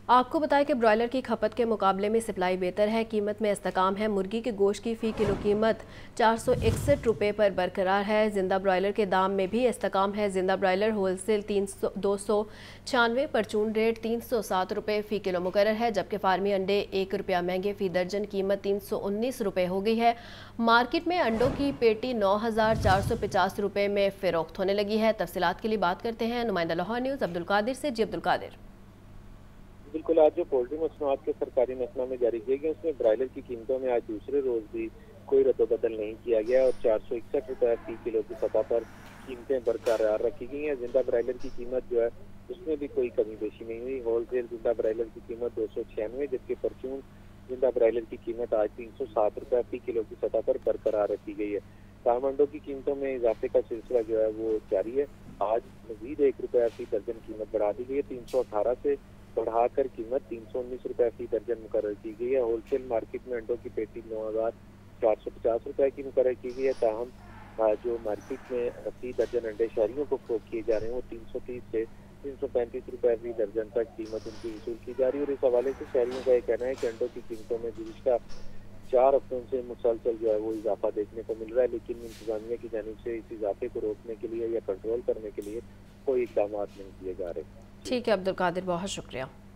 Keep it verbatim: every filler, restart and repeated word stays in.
आपको बताएं कि ब्रॉयलर की खपत के मुकाबले में सप्लाई बेहतर है, कीमत में इस्तेकाम है। मुर्गी के गोश्त की फ़ी किलो कीमत चार सौ इकसठ रुपये पर बरकरार है। जिंदा ब्रॉयलर के दाम में भी इस्तेकाम है। जिंदा ब्रॉयलर होलसेल तीन सौ दो सौ छियानवे, परचून रेट तीन सौ सात रुपये फ़ी किलो मुकर्रर है, जबकि फार्मी अंडे एक रुपया महंगे फ़ी दर्जन कीमत तीन सौ उन्नीस रुपये हो गई है। मार्केट में अंडों की पेटी नौ हज़ार चार सौ पचास रुपये में फ़रोख्त होने लगी है। तफसीलात के लिए बात करते हैं नुमाइंदा लाहौर न्यूज़ अब्दुल कादिर से। जी अब्दुल कादिर। बिल्कुल, आज जो पोल्ट्री मसनूआत के सरकारी नसनामे जारी किए गए उसमें ब्रायलर की कीमतों में आज दूसरे रोज भी कोई रद्दोबदल नहीं किया गया और चार सौ इकसठ रुपये फी किलो की सतह पर कीमतें बरकरार रखी गई हैं। जिंदा ब्रायलर की कीमत जो है उसमें भी कोई कमी बेशी नहीं हुई। होलसेल जिंदा ब्रायलर की कीमत दो सौ छियानवे, जबकि परचून जिंदा ब्रायलर की कीमत आज तीन सौ सात रुपये फी किलो की सतह पर बरकरार रखी गई है। फार्म अंडों की कीमतों में इजाफे का सिलसिला जो है वो जारी है। आज मजीद एक रुपया फी दर्जन कीमत बढ़ा दी गई है। तीन सौ अठारह से बढ़ाकर कीमत तीन सौ उन्नीस रुपये फी दर्जन मुकर्रर की गई है। होलसेल मार्केट में अंडों की पेटी नौ हज़ार चार सौ पचास रुपये की मुकर्रर की गई है। ताहम जो मार्केट में फी दर्जन अंडे शहरियों को फरोख्त किए जा रहे हैं वो तीन सौ तीस से तीन सौ पैंतीस रुपये फी दर्जन तक कीमत उनकी वसूल की जा रही है। और इस हवाले से शहरियों का ये कहना है कि अंडों की कीमतों में गुज़िश्ता चार हफ्तों से मुसलसल जो है वो इजाफा देखने को मिल रहा है, लेकिन इंतजामिया की जानिब से इस इजाफे को रोकने के लिए या कंट्रोल करने के लिए कोई इकदाम नहीं किए जा रहे। ठीक है अब्दुल कादिर, बहुत शुक्रिया।